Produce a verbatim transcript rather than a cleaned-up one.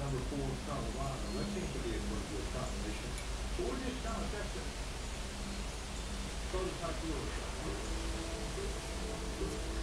number four, Colorado. That seems to be a pretty good combination. So we're just kind of testing prototype wheels right here.